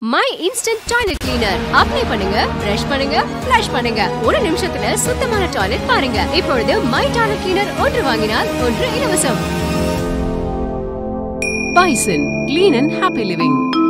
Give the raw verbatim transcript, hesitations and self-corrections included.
My Instant Toilet Cleaner. Apply பண்ணுங்க, brush பண்ணுங்க, flush பண்ணுங்க. ஒரு நிமிஷத்துல சுத்தமான டாய்லெட் பாருங்க. இப்பொழுது My Toilet Cleaner ஒன்று வாங்கினால் ஒன்று இலவசம். Bison Clean and Happy Living.